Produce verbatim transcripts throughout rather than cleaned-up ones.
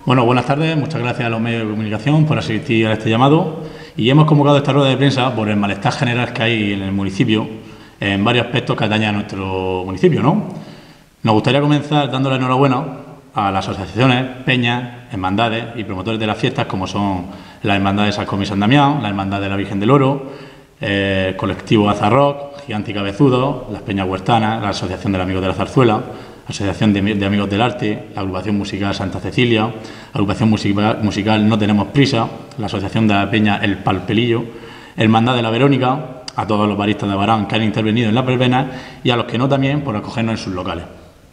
Bueno, buenas tardes. Muchas gracias a los medios de comunicación por asistir a este llamado. Y hemos convocado esta rueda de prensa por el malestar general que hay en el municipio en varios aspectos que atañen a nuestro municipio, ¿no? Nos gustaría comenzar dándole enhorabuena a las asociaciones, peñas, hermandades y promotores de las fiestas, como son la Hermandad de San Comé y San Damián, la Hermandad de la Virgen del Oro, eh, el colectivo Azarrock, Gigante y Cabezudo, las Peñas Huertanas, la Asociación de Amigos de la Zarzuela, la Asociación de, de Amigos del Arte, la Agrupación Musical Santa Cecilia, la Agrupación Musical, musical No Tenemos Prisa, la Asociación de la Peña El Palpelillo, Hermandad de la Verónica, a todos los baristas de Abarán que han intervenido en la verbena y a los que no también por acogernos en sus locales.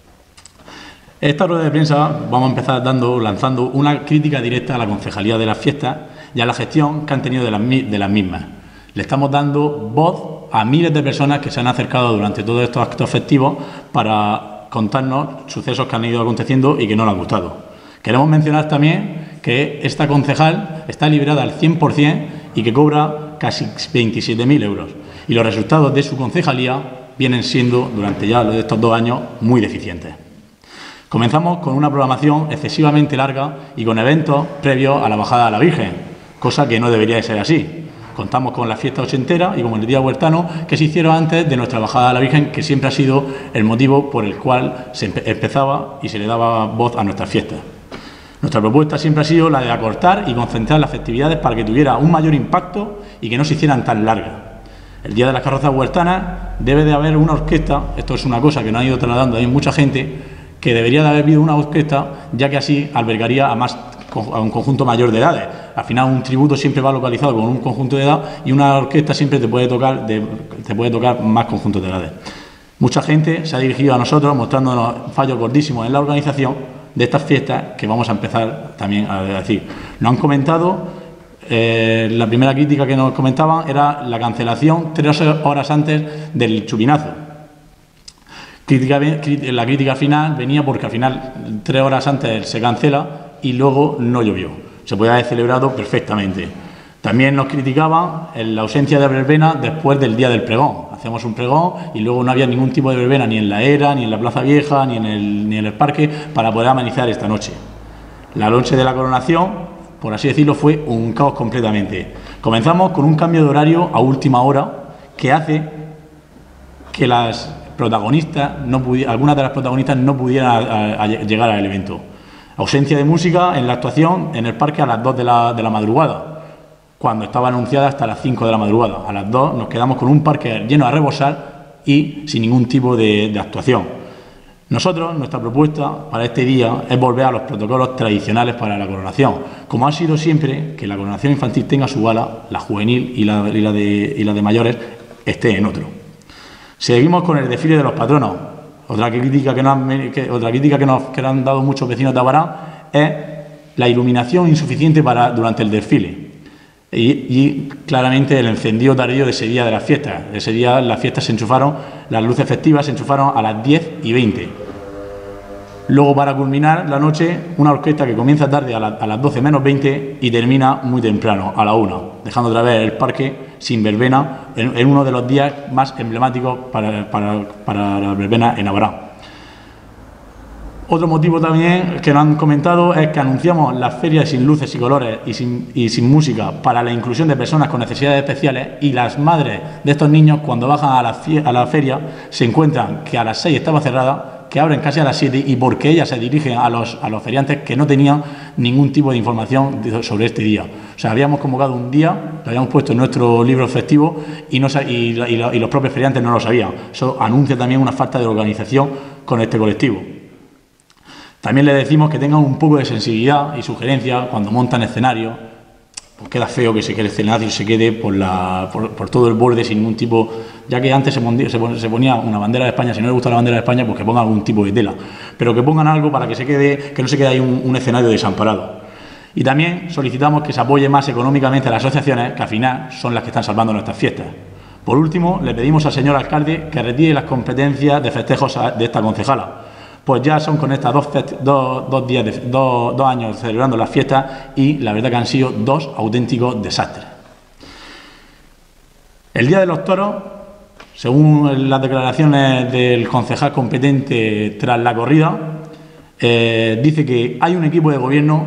Esta rueda de prensa vamos a empezar dando, lanzando una crítica directa a la concejalía de las fiestas y a la gestión que han tenido de las, de las mismas. Le estamos dando voz a miles de personas que se han acercado durante todos estos actos festivos para contarnos sucesos que han ido aconteciendo y que no les han gustado. Queremos mencionar también que esta concejal está liberada al cien por cien y que cobra casi veintisiete mil euros. Y los resultados de su concejalía vienen siendo, durante ya estos dos años, muy deficientes. Comenzamos con una programación excesivamente larga y con eventos previos a la bajada de la Virgen, cosa que no debería de ser así. Contamos con la fiesta ochentera y con el Día Huertano que se hicieron antes de nuestra bajada a la Virgen, que siempre ha sido el motivo por el cual se empezaba y se le daba voz a nuestras fiestas. Nuestra propuesta siempre ha sido la de acortar y concentrar las festividades para que tuviera un mayor impacto y que no se hicieran tan largas. El Día de las Carrozas Huertanas debe de haber una orquesta, esto es una cosa que nos ha ido trasladando a mucha gente, que debería de haber habido una orquesta, ya que así albergaría a, más, a un conjunto mayor de edades. Al final un tributo siempre va localizado con un conjunto de edad y una orquesta siempre te puede tocar, de, te puede tocar más conjuntos de edades. Mucha gente se ha dirigido a nosotros mostrándonos fallos gordísimos en la organización de estas fiestas que vamos a empezar también a decir. Nos han comentado, eh, la primera crítica que nos comentaban era la cancelación tres horas antes del chupinazo. Crítica, la crítica final venía porque al final tres horas antes se cancela y luego no llovió. Se podía haber celebrado perfectamente. También nos criticaban la ausencia de verbena después del día del pregón. Hacíamos un pregón y luego no había ningún tipo de verbena ni en la era, ni en la Plaza Vieja, ni en el, ni en el parque para poder amenizar esta noche. La noche de la coronación, por así decirlo, fue un caos completamente. Comenzamos con un cambio de horario a última hora que hace que las protagonistas, no algunas de las protagonistas no pudieran a, a, a llegar al evento. Ausencia de música en la actuación en el parque a las dos de la, de la madrugada, cuando estaba anunciada hasta las cinco de la madrugada. A las dos nos quedamos con un parque lleno a rebosar y sin ningún tipo de, de actuación. Nosotros, nuestra propuesta para este día es volver a los protocolos tradicionales para la coronación, como ha sido siempre que la coronación infantil tenga su gala, la juvenil y la, y la, de, y la de mayores esté en otro. Seguimos con el desfile de los patronos. Otra crítica que nos han, que, otra crítica que nos que nos han dado muchos vecinos de Abarán es la iluminación insuficiente para, durante el desfile. Y, y claramente el encendido tardío de ese día de las fiestas. Ese día las fiestas se enchufaron, las luces festivas se enchufaron a las diez y veinte. Luego, para culminar la noche, una orquesta que comienza tarde a, la, a las doce menos veinte y termina muy temprano, a la una, dejando otra vez el parque sin verbena en, en uno de los días más emblemáticos para, para, para la verbena en Abarán. Otro motivo también que nos han comentado es que anunciamos las ferias sin luces y colores y sin, y sin música para la inclusión de personas con necesidades especiales, y las madres de estos niños, cuando bajan a la, a la feria, se encuentran que a las seis estaba cerrada, que abren casi a las siete, y porque ellas se dirigen a los, a los feriantes que no tenían ningún tipo de información sobre este día. O sea, habíamos convocado un día, lo habíamos puesto en nuestro libro festivo y, no, y, y, y los propios feriantes no lo sabían. Eso anuncia también una falta de organización con este colectivo. También les decimos que tengan un poco de sensibilidad y sugerencia cuando montan escenarios. Pues queda feo que se quede el escenario y se quede por, la, por, por todo el borde sin ningún tipo, ya que antes se ponía, se ponía una bandera de España. Si no les gusta la bandera de España, pues que pongan algún tipo de tela, pero que pongan algo para que se quede, que no se quede ahí un, un escenario desamparado. Y también solicitamos que se apoye más económicamente a las asociaciones, que al final son las que están salvando nuestras fiestas. Por último, le pedimos al señor alcalde que retire las competencias de festejos de esta concejala, pues ya son con estas dos, dos, dos, días de, dos, dos años celebrando las fiestas y la verdad que han sido dos auténticos desastres. El Día de los Toros, según las declaraciones del concejal competente tras la corrida, eh, dice que hay un equipo de gobierno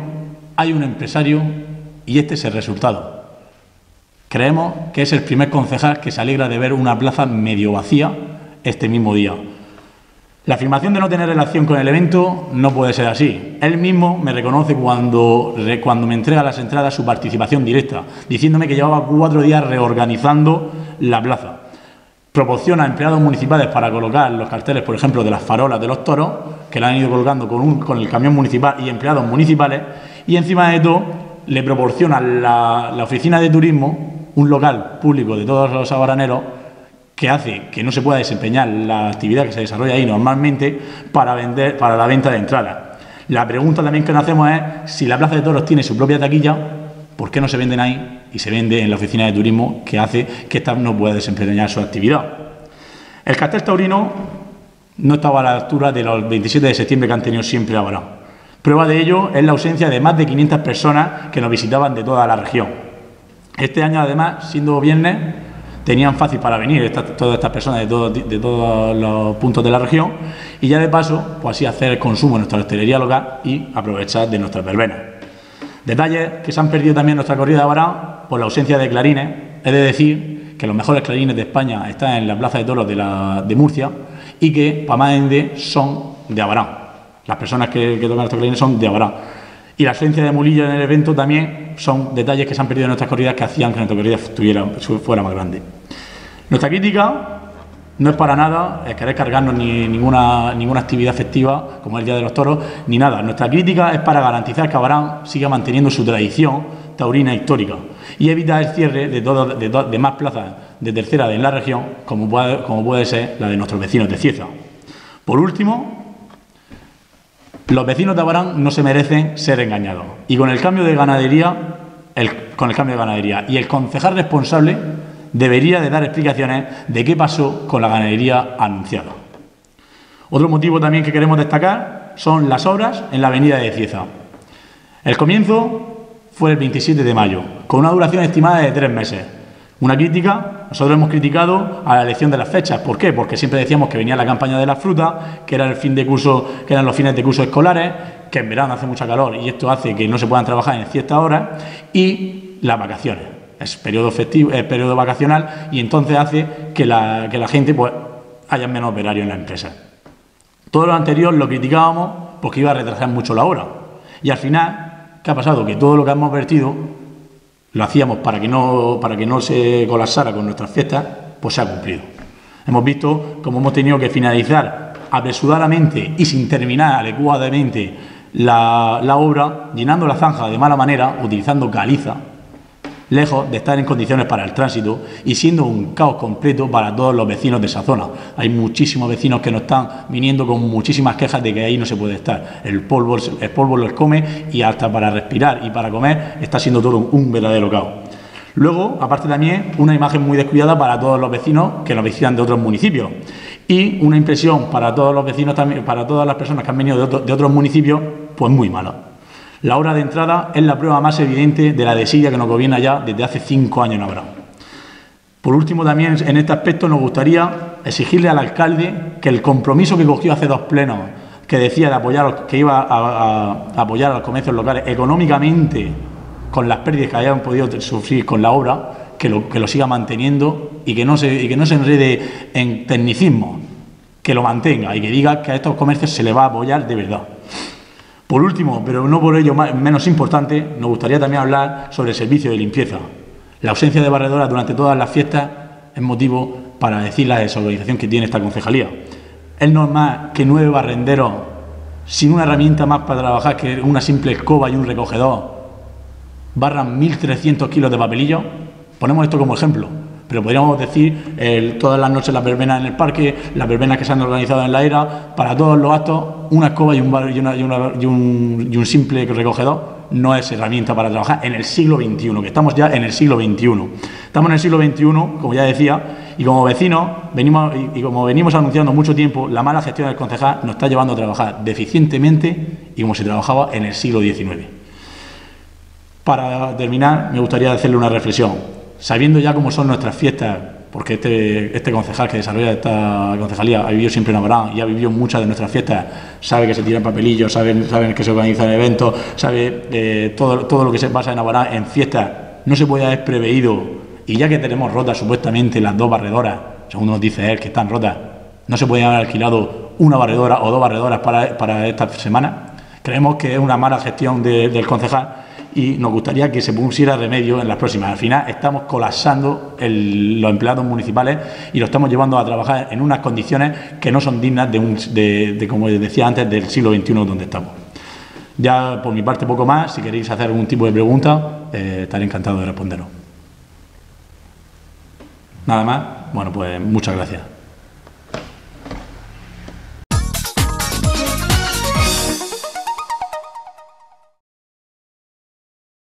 hay un empresario y este es el resultado. Creemos que es el primer concejal que se alegra de ver una plaza medio vacía este mismo día. La afirmación de no tener relación con el evento no puede ser así. Él mismo me reconoce cuando, cuando me entrega las entradas su participación directa, diciéndome que llevaba cuatro días reorganizando la plaza. Proporciona empleados municipales para colocar los carteles, por ejemplo, de las farolas de los toros, que la han ido colocando con, un, con el camión municipal y empleados municipales, y encima de todo le proporciona la, la oficina de turismo, un local público de todos los sabaraneros, que hace que no se pueda desempeñar la actividad que se desarrolla ahí normalmente para, vender, para la venta de entradas. La pregunta también que nos hacemos es si la Plaza de Toros tiene su propia taquilla, ¿por qué no se venden ahí y se vende en la oficina de turismo que hace que ésta no pueda desempeñar su actividad? El cartel taurino no estaba a la altura de los veintisiete de septiembre que han tenido siempre ahora. Prueba de ello es la ausencia de más de quinientas personas que nos visitaban de toda la región. Este año, además, siendo viernes, tenían fácil para venir estas, todas estas personas de, todo, de todos los puntos de la región y ya de paso, pues así hacer el consumo en nuestra hostelería local y aprovechar de nuestras verbenas. Detalles que se han perdido también en nuestra corrida de Abarán por la ausencia de clarines. He de decir que los mejores clarines de España están en la Plaza de Toros de, la, de Murcia y que, para más ende, son de Abarán. Las personas que, que tocan estos clarines son de Abarán. Y la ausencia de mulillos en el evento también son detalles que se han perdido en nuestras corridas que hacían que nuestra corrida estuviera, fuera más grande. Nuestra crítica no es para nada es querer cargarnos ni ninguna, ninguna actividad festiva como el Día de los Toros, ni nada. Nuestra crítica es para garantizar que Abarán siga manteniendo su tradición taurina histórica y evitar el cierre de, todo, de, de más plazas de tercera en la región, como puede, como puede ser la de nuestros vecinos de Cieza. Por último, los vecinos de Abarán no se merecen ser engañados. Y con el cambio de ganadería, el, con el cambio de ganadería y el concejal responsable debería de dar explicaciones de qué pasó con la ganadería anunciada. Otro motivo también que queremos destacar son las obras en la avenida de Cieza. El comienzo fue el veintisiete de mayo, con una duración estimada de tres meses. Una crítica, nosotros hemos criticado a la elección de las fechas. ¿Por qué? Porque siempre decíamos que venía la campaña de las frutas, que era el fin de curso, que eran los fines de curso escolares, que en verano hace mucha calor y esto hace que no se puedan trabajar en ciertas horas, y las vacaciones. Es periodo festivo, es periodo vacacional y entonces hace que la, que la gente pues haya menos operarios en la empresa. Todo lo anterior lo criticábamos porque iba a retrasar mucho la hora. Y al final, ¿qué ha pasado? Que todo lo que hemos vertido lo hacíamos para que no, para que no se colapsara con nuestras fiestas, pues se ha cumplido. Hemos visto cómo hemos tenido que finalizar apresuradamente y sin terminar adecuadamente la, la obra, llenando la zanja de mala manera, utilizando caliza, lejos de estar en condiciones para el tránsito y siendo un caos completo para todos los vecinos de esa zona. Hay muchísimos vecinos que nos están viniendo con muchísimas quejas de que ahí no se puede estar. El polvo, el polvo los come y hasta para respirar y para comer está siendo todo un, un verdadero caos. Luego, aparte también, una imagen muy descuidada para todos los vecinos que nos visitan de otros municipios y una impresión para todos los vecinos, también, para todas las personas que han venido de, otro, de otros municipios, pues muy mala. La hora de entrada es la prueba más evidente de la desidia que nos gobierna ya desde hace cinco años en Abarán. Por último, también en este aspecto nos gustaría exigirle al alcalde que el compromiso que cogió hace dos plenos, que decía de apoyar, que iba a, a, a apoyar a los comercios locales económicamente con las pérdidas que hayan podido sufrir con la obra, que lo, que lo siga manteniendo y que no se, y que no se enrede en tecnicismo, que lo mantenga y que diga que a estos comercios se les va a apoyar de verdad. Por último, pero no por ello menos importante, nos gustaría también hablar sobre el servicio de limpieza. La ausencia de barredoras durante todas las fiestas es motivo para decir la desorganización que tiene esta concejalía. Es normal que nueve barrenderos, sin una herramienta más para trabajar que una simple escoba y un recogedor, barran mil trescientos kilos de papelillo. Ponemos esto como ejemplo, pero podríamos decir el, todas las noches las verbenas en el parque, las verbenas que se han organizado en la era, para todos los actos, una escoba y un, bar, y una, y una, y un, y un simple recogedor no es herramienta para trabajar en el siglo veintiuno, que estamos ya en el siglo veintiuno. Estamos en el siglo veintiuno, como ya decía, y como vecinos, venimos, y, y como venimos anunciando mucho tiempo, la mala gestión del concejal nos está llevando a trabajar deficientemente y como se trabajaba en el siglo diecinueve. Para terminar, me gustaría hacerle una reflexión. Sabiendo ya cómo son nuestras fiestas porque este, este concejal que desarrolla esta concejalía ha vivido siempre en Navarra y ha vivido muchas de nuestras fiestas, sabe que se tiran papelillos, sabe, sabe que se organizan eventos, sabe eh, todo, todo lo que se pasa en Navarra en fiestas. No se puede haber preveído, y ya que tenemos rotas supuestamente las dos barredoras, según nos dice él, que están rotas, no se puede haber alquilado una barredora o dos barredoras para, para esta semana. Creemos que es una mala gestión de, del concejal y nos gustaría que se pusiera remedio en las próximas. Al final estamos colapsando el, los empleados municipales y lo estamos llevando a trabajar en unas condiciones que no son dignas de, un, de, de como decía antes, del siglo veintiuno donde estamos. Ya por mi parte poco más, si queréis hacer algún tipo de pregunta, eh, estaré encantado de responderos. Nada más, bueno, pues muchas gracias.